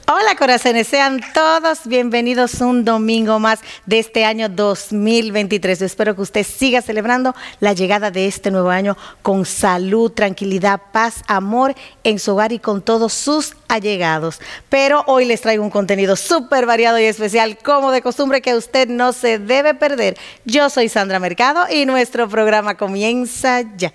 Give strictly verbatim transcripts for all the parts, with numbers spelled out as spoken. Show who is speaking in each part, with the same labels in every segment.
Speaker 1: Hola corazones, sean todos bienvenidos un domingo más de este año dos mil veintitrés. Yo espero que usted siga celebrando la llegada de este nuevo año con salud, tranquilidad, paz, amor en su hogar y con todos sus allegados. Pero hoy les traigo un contenido súper variado y especial, como de costumbre, que usted no se debe perder. Yo soy Sandra Mercado y nuestro programa comienza ya.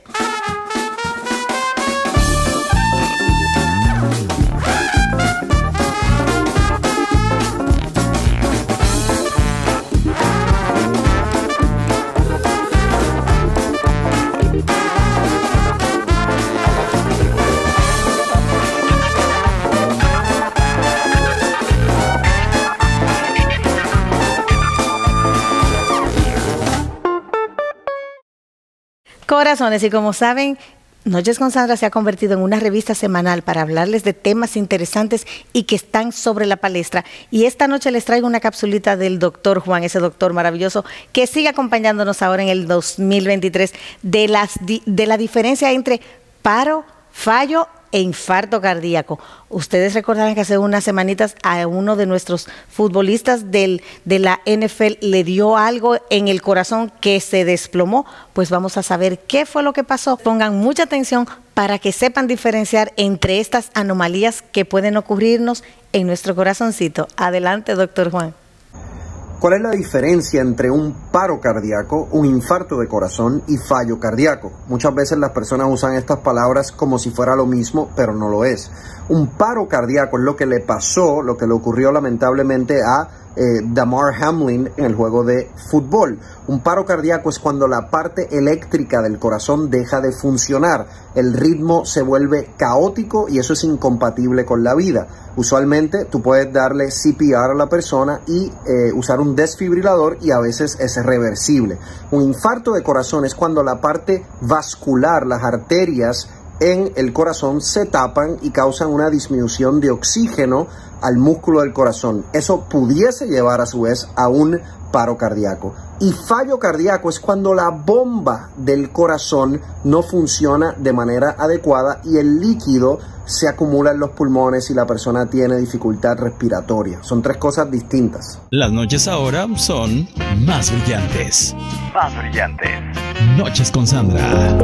Speaker 1: Corazones, y como saben, Noches con Sandra se ha convertido en una revista semanal para hablarles de temas interesantes y que están sobre la palestra. Y esta noche les traigo una capsulita del doctor Juan, ese doctor maravilloso que sigue acompañándonos ahora en el dos mil veintitrés, de, las, de la diferencia entre paro, fallo e infarto cardíaco. Ustedes recordarán que hace unas semanitas a uno de nuestros futbolistas del, de la N F L le dio algo en el corazón que se desplomó. Pues vamos a saber qué fue lo que pasó. Pongan mucha atención para que sepan diferenciar entre estas anomalías que pueden ocurrirnos en nuestro corazoncito. Adelante, doctor Juan.
Speaker 2: ¿Cuál es la diferencia entre un paro cardíaco, un infarto de corazón y fallo cardíaco? Muchas veces las personas usan estas palabras como si fuera lo mismo, pero no lo es. Un paro cardíaco es lo que le pasó, lo que le ocurrió lamentablemente a eh, Damar Hamlin en el juego de fútbol. Un paro cardíaco es cuando la parte eléctrica del corazón deja de funcionar. El ritmo se vuelve caótico y eso es incompatible con la vida. Usualmente tú puedes darle C P R a la persona y eh, usar un desfibrilador y a veces es reversible. Un infarto de corazón es cuando la parte vascular, las arterias en el corazón se tapan y causan una disminución de oxígeno al músculo del corazón. Eso pudiese llevar a su vez a un paro cardíaco. Y fallo cardíaco es cuando la bomba del corazón no funciona de manera adecuada y el líquido se acumula en los pulmones y la persona tiene dificultad respiratoria. Son tres cosas distintas.
Speaker 3: Las noches ahora son más brillantes. Más brillantes. Noches con Sandra.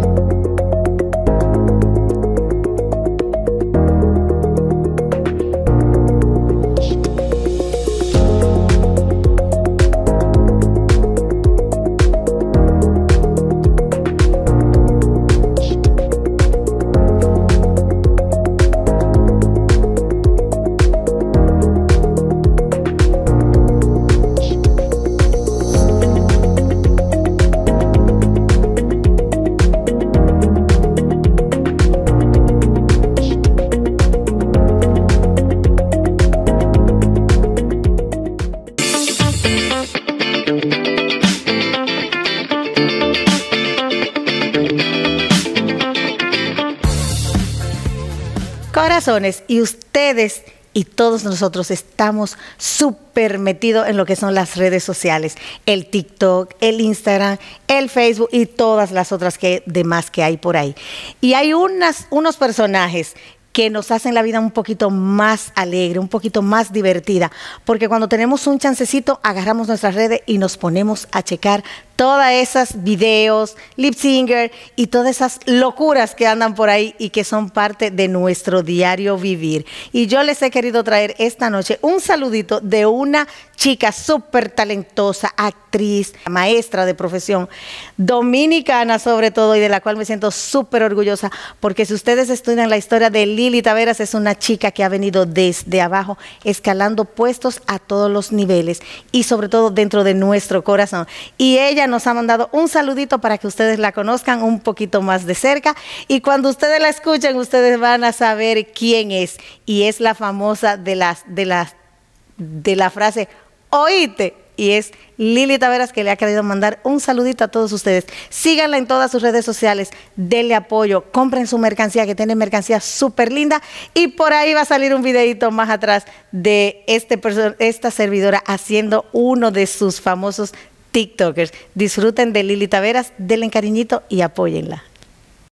Speaker 1: Corazones, y ustedes y todos nosotros estamos súper metidos en lo que son las redes sociales, el TikTok, el Instagram, el Facebook y todas las otras que, demás que hay por ahí. Y hay unas, unos personajes que nos hacen la vida un poquito más alegre, un poquito más divertida, porque cuando tenemos un chancecito agarramos nuestras redes y nos ponemos a checar todas esas videos, lip singer y todas esas locuras que andan por ahí y que son parte de nuestro diario vivir. Y yo les he querido traer esta noche un saludito de una chica súper talentosa, actriz, maestra de profesión, dominicana sobre todo, y de la cual me siento súper orgullosa, porque si ustedes estudian la historia de Lili Taveras, es una chica que ha venido desde abajo, escalando puestos a todos los niveles y sobre todo dentro de nuestro corazón. Y ella nos ha mandado un saludito para que ustedes la conozcan un poquito más de cerca, y cuando ustedes la escuchen ustedes van a saber quién es, y es la famosa de las de las de la frase oíste, y es Lili Taveras, que le ha querido mandar un saludito a todos ustedes. Síganla en todas sus redes sociales, denle apoyo, compren su mercancía, que tiene mercancía súper linda, y por ahí va a salir un videito más atrás de este esta servidora haciendo uno de sus famosos TikTokers. Disfruten de Lili Taveras, denle cariñito y apóyenla.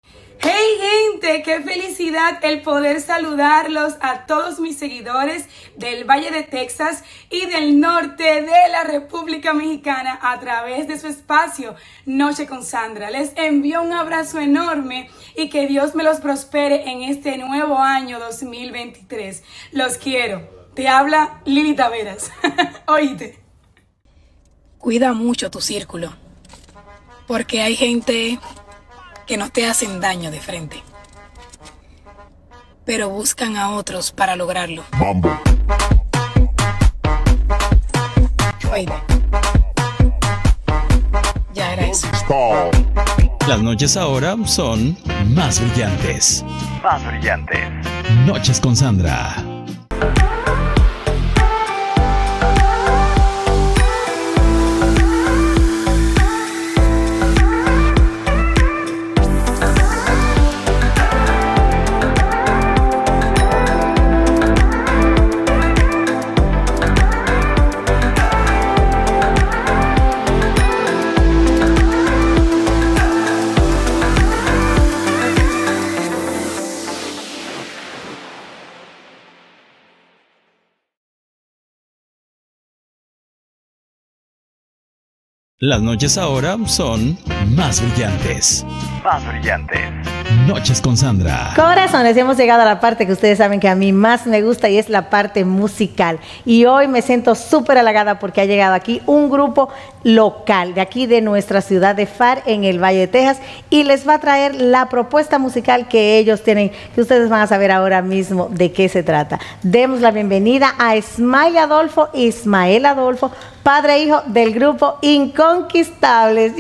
Speaker 4: Hey gente, qué felicidad el poder saludarlos a todos mis seguidores del Valle de Texas y del norte de la República Mexicana a través de su espacio Noche con Sandra. Les envío un abrazo enorme y que Dios me los prospere en este nuevo año dos mil veintitrés. Los quiero. Te habla Lili Taveras. Oíste. Cuida mucho tu círculo, porque hay gente que no te hacen daño de frente, pero buscan a otros para lograrlo. Mambo. Oíste. Ya era eso.
Speaker 3: Las noches ahora son más brillantes. Más brillantes. Noches con Sandra. Las noches ahora son más brillantes. Más brillantes. Noches con Sandra.
Speaker 1: Corazones, hemos llegado a la parte que ustedes saben que a mí más me gusta y es la parte musical. Y hoy me siento súper halagada porque ha llegado aquí un grupo local de aquí de nuestra ciudad de F A R en el Valle de Texas y les va a traer la propuesta musical que ellos tienen, que ustedes van a saber ahora mismo de qué se trata. Demos la bienvenida a Ismael Adolfo, Ismael Adolfo, padre e hijo del grupo Inconquistables.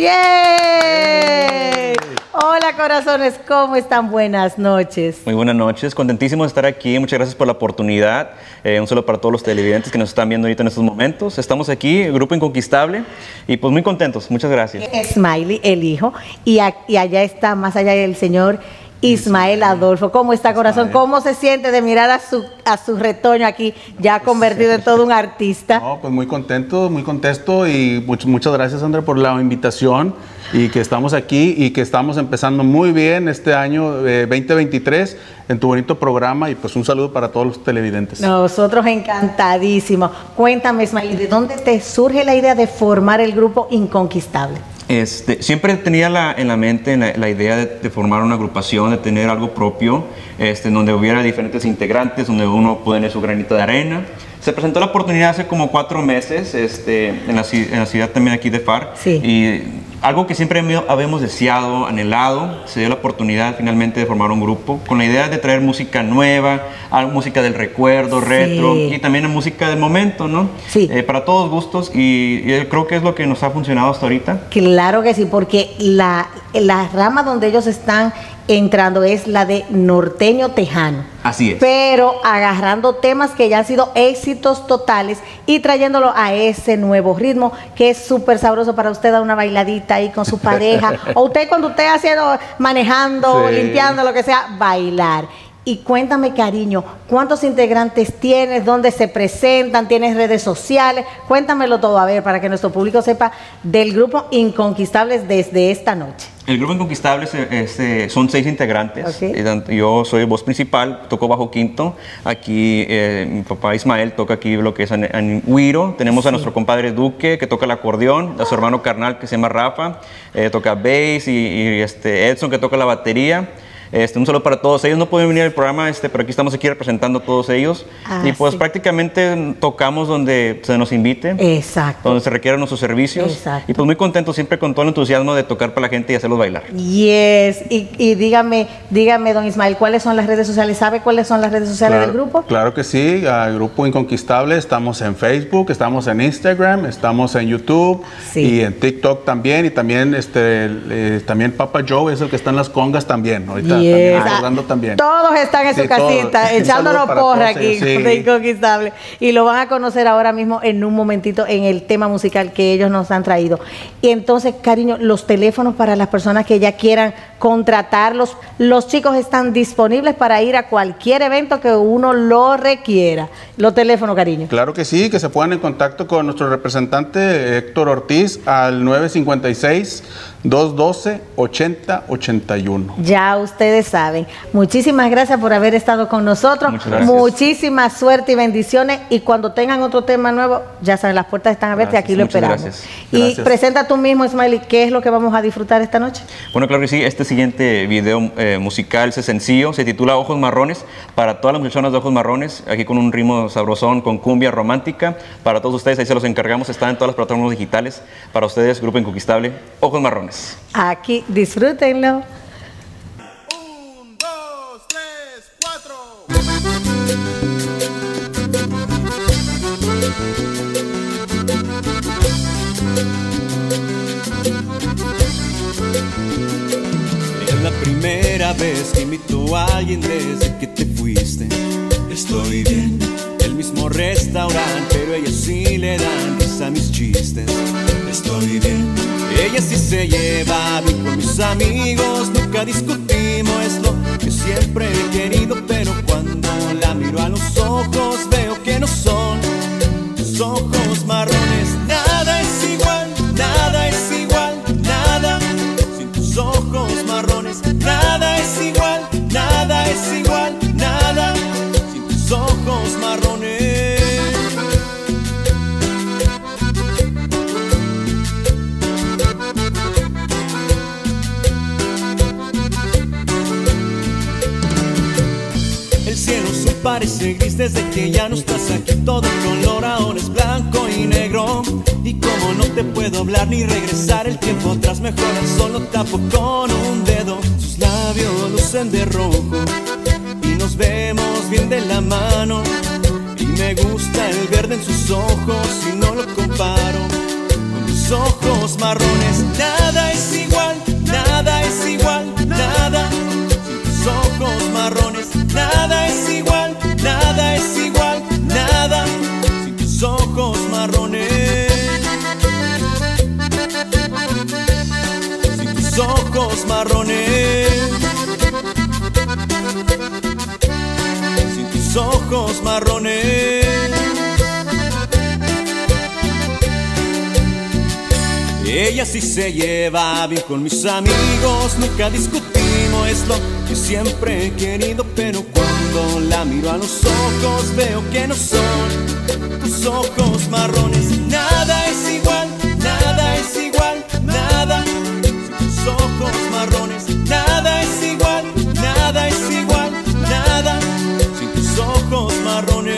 Speaker 1: ¡Yay! Hola corazones, ¿cómo están? Buenas noches.
Speaker 5: Muy buenas noches, contentísimos de estar aquí, muchas gracias por la oportunidad. Eh, un saludo para todos los televidentes que nos están viendo ahorita en estos momentos. Estamos aquí, el grupo Inconquistable, y pues muy contentos, muchas gracias.
Speaker 1: Smiley, el hijo, y, a, y allá está, más allá del señor Ismael Adolfo. ¿Cómo está, corazón? ¿Cómo se siente de mirar a su, a su retoño aquí, ya convertido en todo un artista?
Speaker 6: No, pues muy contento, muy contento y much, muchas gracias, Sandra, por la invitación y que estamos aquí y que estamos empezando muy bien este año eh, veinte veintitrés en tu bonito programa y pues un saludo para todos los televidentes.
Speaker 1: Nosotros encantadísimos. Cuéntame, Ismael, ¿de dónde te surge la idea de formar el grupo Inconquistable?
Speaker 5: Este, siempre tenía la, en la mente la, la idea de, de formar una agrupación, de tener algo propio, este, donde hubiera diferentes integrantes, donde uno puede poner su granito de arena. Se presentó la oportunidad hace como cuatro meses este, en, la, en la ciudad también aquí de F A R.
Speaker 1: Sí.
Speaker 5: Y algo que siempre habíamos deseado, anhelado, se dio la oportunidad finalmente de formar un grupo con la idea de traer música nueva, música del recuerdo, retro, sí, y también música del momento, ¿no?
Speaker 1: Sí.
Speaker 5: Eh, para todos gustos y, y creo que es lo que nos ha funcionado hasta ahorita.
Speaker 1: Claro que sí, porque la, la rama donde ellos están entrando es la de norteño tejano.
Speaker 5: Así es.
Speaker 1: Pero agarrando temas que ya han sido éxitos totales y trayéndolo a ese nuevo ritmo que es súper sabroso para usted dar una bailadita ahí con su pareja o usted cuando usted haciendo, manejando, sí, limpiando, lo que sea, bailar. Y cuéntame, cariño, ¿cuántos integrantes tienes? ¿Dónde se presentan? ¿Tienes redes sociales? Cuéntamelo todo, a ver, para que nuestro público sepa del grupo Inconquistables desde esta noche.
Speaker 5: El grupo Inconquistables este, son seis integrantes. Okay. Yo soy voz principal, toco bajo quinto. Aquí eh, mi papá Ismael toca aquí lo que es en, en güiro. Tenemos, sí, a nuestro compadre Duque que toca el acordeón, a su hermano carnal que se llama Rafa, eh, toca bass y, y este, Edson que toca la batería. Este, un saludo para todos ellos. No pueden venir al programa, este, pero aquí estamos aquí representando a todos ellos. Ah, y pues sí, prácticamente tocamos donde se nos invite.
Speaker 1: Exacto.
Speaker 5: Donde se requieran nuestros servicios. Exacto. Y pues muy contentos siempre con todo el entusiasmo de tocar para la gente y hacerlos bailar.
Speaker 1: Yes. Y, y dígame, dígame, don Ismael, ¿cuáles son las redes sociales? ¿Sabe cuáles son las redes sociales
Speaker 6: claro,
Speaker 1: del grupo?
Speaker 6: Claro que sí. El grupo Inconquistable, estamos en Facebook, estamos en Instagram, estamos en YouTube, sí, y en TikTok también. Y también, este, eh, también Papa Joe es el que está en las congas también. Ahorita. Yes. También, también.
Speaker 1: Todos están en sí, su casita, echándonos porra aquí, sí, de Inconquistable. Y lo van a conocer ahora mismo en un momentito en el tema musical que ellos nos han traído. Y entonces, cariño, los teléfonos para las personas que ya quieran contratarlos, los chicos están disponibles para ir a cualquier evento que uno lo requiera. Los teléfonos, cariño.
Speaker 6: Claro que sí, que se pongan en contacto con nuestro representante Héctor Ortiz al nueve cinco seis, dos uno dos, ochenta ochenta y uno.
Speaker 1: Ya usted ustedes saben. Muchísimas gracias por haber estado con nosotros. Muchísima suerte y bendiciones. Y cuando tengan otro tema nuevo, ya saben, las puertas están abiertas gracias, y aquí lo esperamos. Gracias. Y gracias. Presenta tú mismo, Ismael, ¿qué es lo que vamos a disfrutar esta noche?
Speaker 5: Bueno, claro que sí. Este siguiente video eh, musical, ese sencillo, se titula Ojos Marrones, para todas las muchachonas de ojos marrones, aquí con un ritmo sabrosón, con cumbia romántica. Para todos ustedes, ahí se los encargamos, está en todas las plataformas digitales. Para ustedes, Grupo Inconquistable, Ojos Marrones.
Speaker 1: Aquí, disfrútenlo.
Speaker 7: Un, dos, tres, cuatro.
Speaker 8: Es la primera vez que invito a alguien desde que te fuiste. Estoy bien, el mismo restaurante, pero ella sí le dan risa a mis chistes. Estoy bien, ella sí se lleva bien con mis amigos, nunca discutimos, es lo que siempre he querido, pero cuando la miro a los ojos veo que no son tus ojos marrones. Nada es igual, nada es igual, nada sin tus ojos marrones. Nada es igual, nada es igual, nada sin tus ojos marrones. El cielo azul parece gris desde que ya no estás aquí. Todo el color ahora es blanco y negro. Y como no te puedo hablar ni regresar el tiempo atrás, mejor al sol lo tapo con un dedo. Sus labios lucen de rojo y nos vemos bien de la mano. Y me gusta el verde en sus ojos y no lo comparo con tus ojos marrones. Nada es igual, nada es igual, nada sin tus ojos marrones. Nada es igual, nada es igual, nada sin tus ojos marrones. Sin tus ojos marrones. Sin tus ojos marrones. Ella sí se lleva bien con mis amigos, nunca discutimos, es lo que siempre he querido, pero cuando la miro a los ojos veo que no son tus ojos marrones. Nada es igual, nada es igual, nada sin tus ojos marrones. Nada es igual, nada es igual, nada sin tus ojos marrones.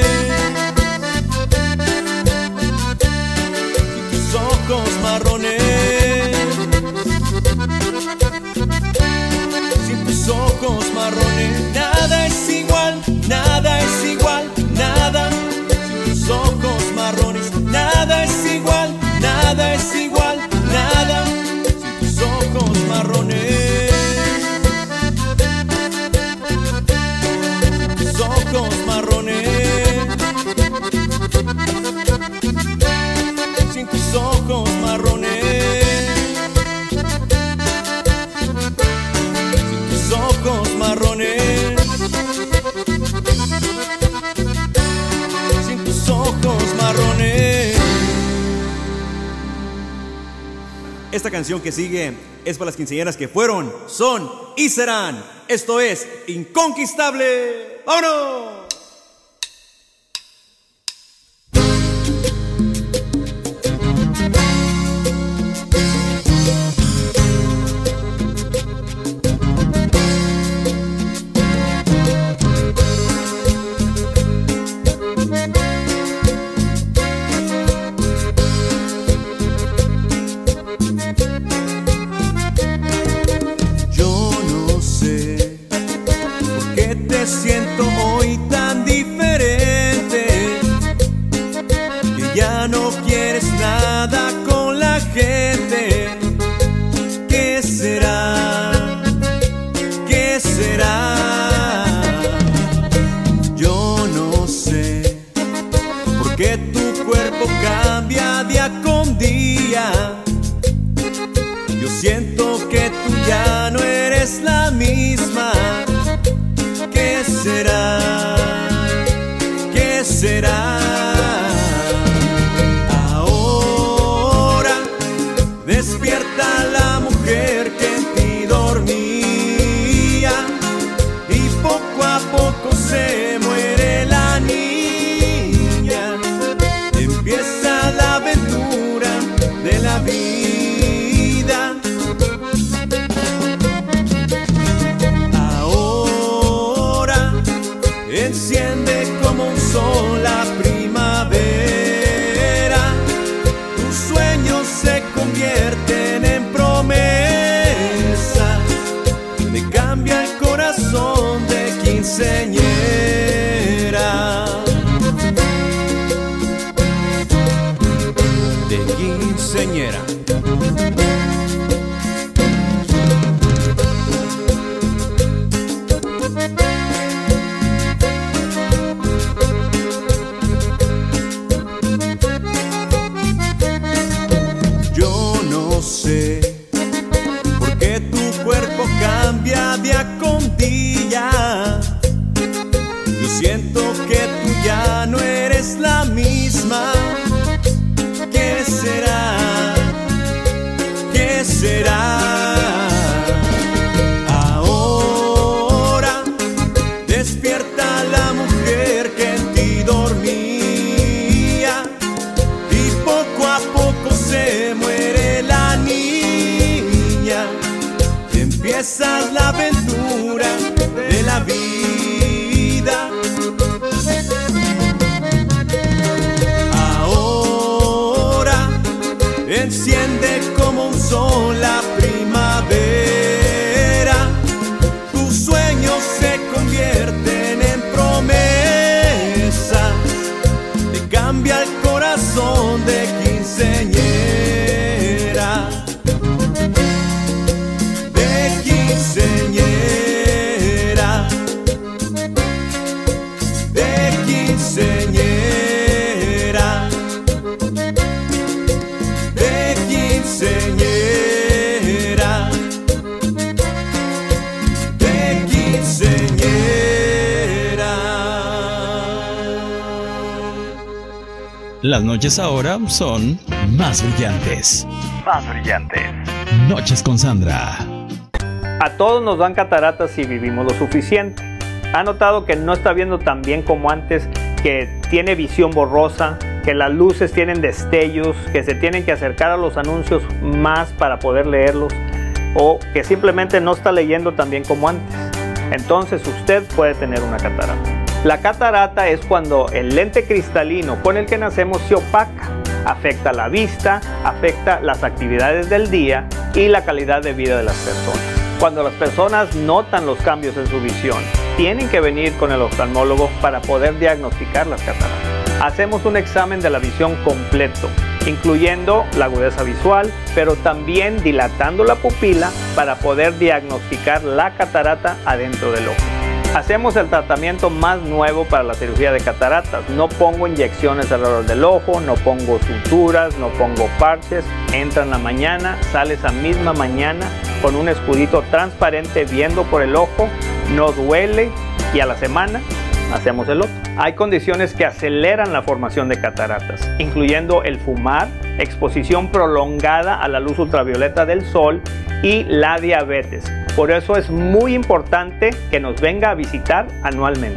Speaker 8: Ojos marrones, sin tus ojos marrones. Nada es igual, nada es igual, nada sin tus ojos marrones. Nada es igual, nada es igual, nada sin tus ojos marrones. Sin tus ojos marrones. Sin tus ojos marrones. Sin tus ojos marrones. Sin tus ojos marrones. Esta canción que sigue es para las quinceañeras que fueron, son y serán. Esto es Inconquistable. ¡Vámonos! Siento hoy tan diferente, que ya no quieres nada con la gente. ¿Qué será? ¿Qué será? Yo no sé por qué tu cuerpo cambia día con día. Yo siento que tú ya no eres la misma. ¿Qué será? ¿Qué será? Ahora despierta la mujer que en ti dormía. ya no eres la misma. ¿Qué será? ¿Qué será? Ahora despierta la mujer que en ti dormía y poco a poco se muere la niña. Empieza la aventura de la vida. Ahora enciende como un sol la primavera. Tus sueños se convierten en promesas. Te cambia el corazón de quinceañera. De quinceañera. De quinceañera. De quinceañera. De quinceañera.
Speaker 3: Las noches ahora son más brillantes. Más brillantes. Noches con Sandra.
Speaker 9: A todos nos dan cataratas si vivimos lo suficiente. ¿Ha notado que no está viendo tan bien como antes, que tiene visión borrosa, que las luces tienen destellos, que se tienen que acercar a los anuncios más para poder leerlos, o que simplemente no está leyendo tan bien como antes? Entonces usted puede tener una catarata. La catarata es cuando el lente cristalino con el que nacemos se opaca, afecta la vista, afecta las actividades del día y la calidad de vida de las personas. Cuando las personas notan los cambios en su visión, tienen que venir con el oftalmólogo para poder diagnosticar las cataratas. Hacemos un examen de la visión completo, incluyendo la agudeza visual, pero también dilatando la pupila para poder diagnosticar la catarata adentro del ojo. Hacemos el tratamiento más nuevo para la cirugía de cataratas. No pongo inyecciones alrededor del ojo, no pongo suturas, no pongo parches. Entra en la mañana, sale esa misma mañana con un escudito transparente viendo por el ojo, no duele y a la semana hacemos el otro. Hay condiciones que aceleran la formación de cataratas, incluyendo el fumar, exposición prolongada a la luz ultravioleta del sol y la diabetes. Por eso es muy importante que nos venga a visitar anualmente.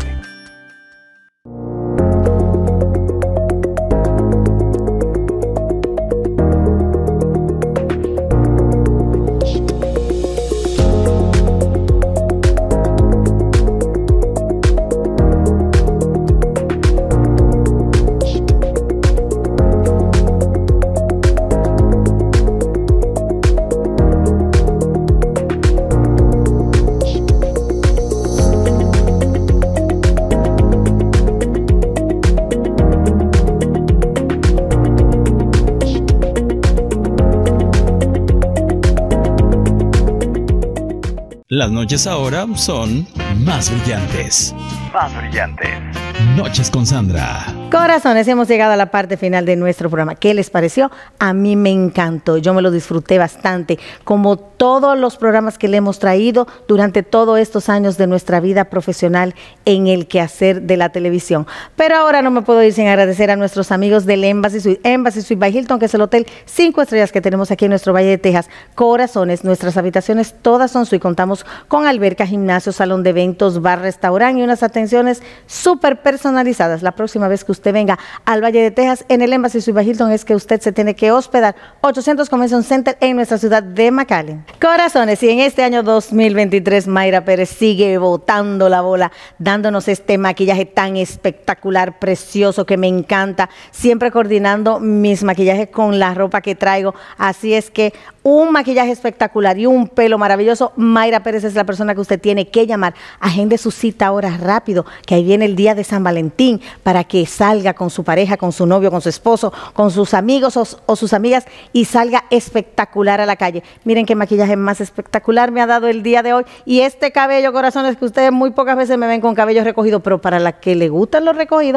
Speaker 3: Las noches ahora son más brillantes. Más brillantes. Noches con Sandra.
Speaker 1: Corazones, hemos llegado a la parte final de nuestro programa. ¿Qué les pareció? A mí me encantó, yo me lo disfruté bastante, como todos los programas que le hemos traído durante todos estos años de nuestra vida profesional en el quehacer de la televisión. Pero ahora no me puedo ir sin agradecer a nuestros amigos del Embassy Suite, Embassy Suite by Hilton, que es el hotel cinco estrellas que tenemos aquí en nuestro Valle de Texas. Corazones, nuestras habitaciones todas son suite, contamos con alberca, gimnasio, salón de eventos, bar, restaurante y unas atenciones súper personalizadas. La próxima vez que usted venga al Valle de Texas, en el Embassy Suite by Hilton, es que usted se tiene que hospedar. ochocientos Convention Center en nuestra ciudad de McAllen. Corazones, y en este año dos mil veintitrés, Mayra Pérez sigue botando la bola, dándonos este maquillaje tan espectacular, precioso, que me encanta, siempre coordinando mis maquillajes con la ropa que traigo. Así es que un maquillaje espectacular y un pelo maravilloso. Mayra Pérez es la persona que usted tiene que llamar. Agende su cita ahora rápido, que ahí viene el día de San Valentín, para que salga con su pareja, con su novio, con su esposo, con sus amigos o, o sus amigas y salga espectacular a la calle. Miren qué maquillaje más espectacular me ha dado el día de hoy. Y este cabello, corazones, que ustedes muy pocas veces me ven con cabello recogido, pero para la que le gustan los recogidos,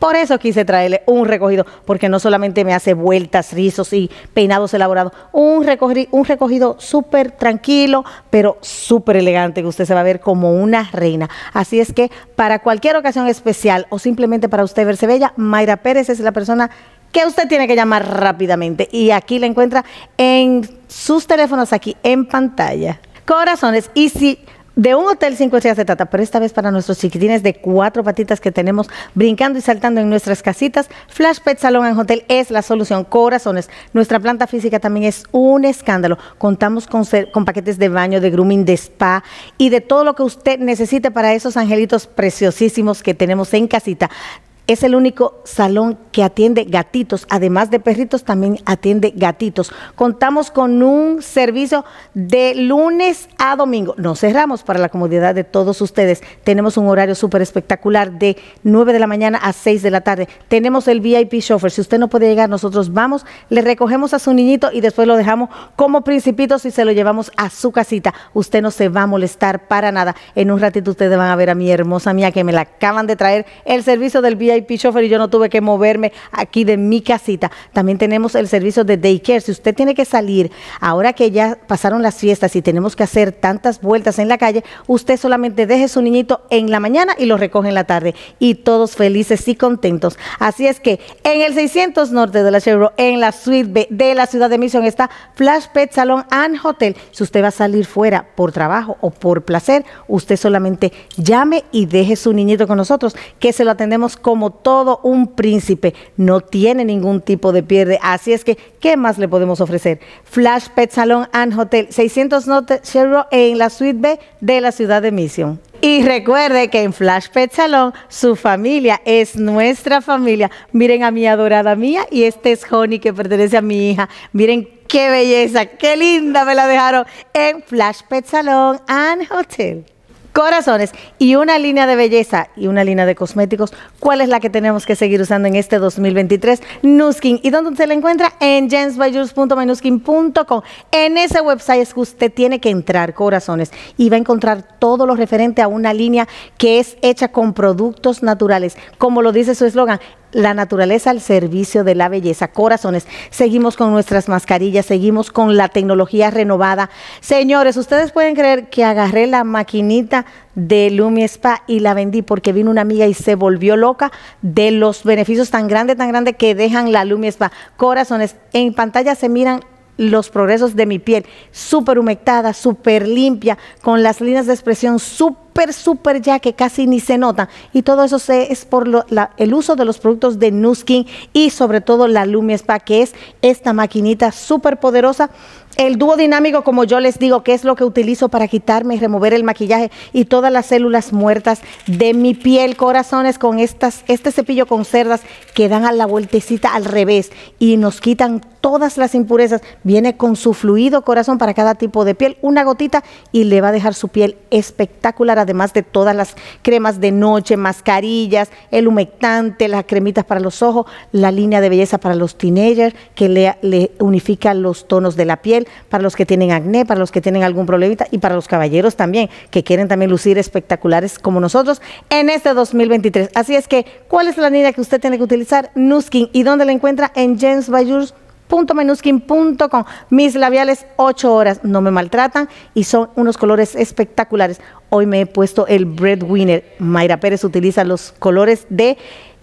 Speaker 1: Por eso quise traerle un recogido, porque no solamente me hace vueltas, rizos y peinados elaborados, un recogido, un recogido súper tranquilo, pero súper elegante, que usted se va a ver como una reina. Así es que para cualquier ocasión especial o simplemente para usted verse bella, Mayra Pérez es la persona que usted tiene que llamar rápidamente. Y aquí la encuentra en sus teléfonos, aquí en pantalla. Corazones, y si de un hotel cinco estrellas se trata, pero esta vez para nuestros chiquitines de cuatro patitas que tenemos brincando y saltando en nuestras casitas, Flash Pet Salon and Hotel es la solución. Corazones, nuestra planta física también es un escándalo. Contamos con, con paquetes de baño, de grooming, de spa y de todo lo que usted necesite para esos angelitos preciosísimos que tenemos en casita. Es el único salón que atiende gatitos, además de perritos, también atiende gatitos. Contamos con un servicio de lunes a domingo. No cerramos para la comodidad de todos ustedes. Tenemos un horario súper espectacular de nueve de la mañana a seis de la tarde. Tenemos el V I P chauffeur. Si usted no puede llegar, nosotros vamos, le recogemos a su niñito y después lo dejamos como principitos y se lo llevamos a su casita. Usted no se va a molestar para nada. En un ratito ustedes van a ver a mi hermosa mía que me la acaban de traer, el servicio del V I P chauffeur, y yo no tuve que moverme aquí de mi casita. También tenemos el servicio de daycare. Si usted tiene que salir, ahora que ya pasaron las fiestas y tenemos que hacer tantas vueltas en la calle, usted solamente deje su niñito en la mañana y lo recoge en la tarde. Y todos felices y contentos. Así es que en el seiscientos Norte de la Chevro, en la suite B de la ciudad de Mission, está Flash Pet Salon and Hotel. Si usted va a salir fuera por trabajo o por placer, usted solamente llame y deje su niñito con nosotros, que se lo atendemos como todo un príncipe. No tiene ningún tipo de pierde. Así es que, ¿qué más le podemos ofrecer? Flash Pet Salon and Hotel, seiscientos Norte Chevro, en la suite B de la ciudad de Mission. Y recuerde que en Flash Pet Salon, su familia es nuestra familia. Miren a mi adorada mía, y este es Honey, que pertenece a mi hija. Miren qué belleza, qué linda me la dejaron en Flash Pet Salon and Hotel. Corazones, y una línea de belleza y una línea de cosméticos, ¿cuál es la que tenemos que seguir usando en este dos mil veintitrés? Nu Skin. ¿Y dónde usted la encuentra? En gems by jules punto my nu skin punto com. En ese website es que usted tiene que entrar, corazones, y va a encontrar todo lo referente a una línea que es hecha con productos naturales. Como lo dice su eslogan, la naturaleza al servicio de la belleza. Corazones, seguimos con nuestras mascarillas, seguimos con la tecnología renovada. Señores, ustedes pueden creer que agarré la maquinita de Lumi Spa y la vendí porque vino una amiga y se volvió loca de los beneficios tan grandes, tan grandes que dejan la Lumi Spa. Corazones, en pantalla se miran los progresos de mi piel, súper humectada, súper limpia, con las líneas de expresión súper, súper ya que casi ni se notan. Y todo eso se, es por lo, la, el uso de los productos de Nu Skin y sobre todo la Lumi Spa, que es esta maquinita súper poderosa. El dúo dinámico, como yo les digo, que es lo que utilizo para quitarme y remover el maquillaje y todas las células muertas de mi piel, corazones, con estas, este cepillo con cerdas que dan a la vueltecita al revés y nos quitan todas las impurezas. Viene con su fluido, corazón, para cada tipo de piel, una gotita, y le va a dejar su piel espectacular, además de todas las cremas de noche, mascarillas, el humectante, las cremitas para los ojos, la línea de belleza para los teenagers, que le, le unifica los tonos de la piel, para los que tienen acné, para los que tienen algún problemita, y para los caballeros también, que quieren también lucir espectaculares como nosotros en este dos mil veintitrés. Así es que, ¿cuál es la línea que usted tiene que utilizar? Nu Skin. ¿Y dónde la encuentra? En gems by jules punto my nu skin punto com. Mis labiales ocho horas, no me maltratan y son unos colores espectaculares. Hoy me he puesto el Breadwinner. Mayra Pérez utiliza los colores de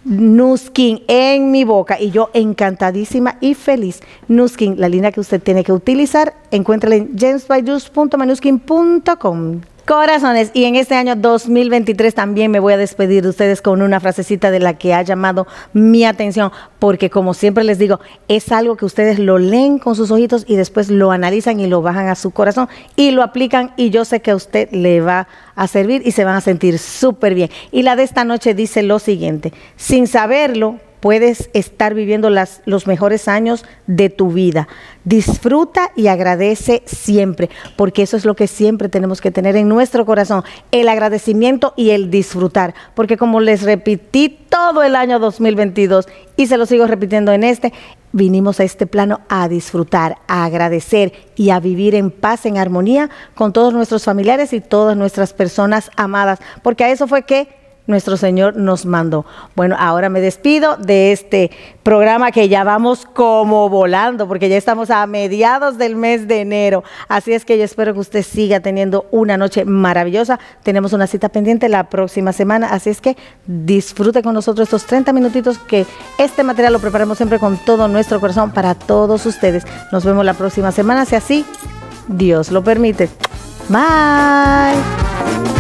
Speaker 1: Nu Skin en mi boca y yo encantadísima y feliz. Nu Skin, la línea que usted tiene que utilizar, encuéntrala en gems by jules punto my nu skin punto com. Corazones, y en este año dos mil veintitrés también me voy a despedir de ustedes con una frasecita de la que ha llamado mi atención, porque como siempre les digo, es algo que ustedes lo leen con sus ojitos y después lo analizan y lo bajan a su corazón y lo aplican, y yo sé que a usted le va a servir y se van a sentir súper bien. Y la de esta noche dice lo siguiente: sin saberlo, puedes estar viviendo las, los mejores años de tu vida. Disfruta y agradece siempre, porque eso es lo que siempre tenemos que tener en nuestro corazón, el agradecimiento y el disfrutar, porque como les repetí todo el año dos mil veintidós y se lo sigo repitiendo en este, vinimos a este plano a disfrutar, a agradecer y a vivir en paz, en armonía con todos nuestros familiares y todas nuestras personas amadas, porque a eso fue que nuestro Señor nos mandó. Bueno, ahora me despido de este programa que ya vamos como volando, porque ya estamos a mediados del mes de enero. Así es que yo espero que usted siga teniendo una noche maravillosa. Tenemos una cita pendiente la próxima semana, así es que disfrute con nosotros estos treinta minutitos, que este material lo preparamos siempre con todo nuestro corazón para todos ustedes. Nos vemos la próxima semana, si así Dios lo permite. Bye.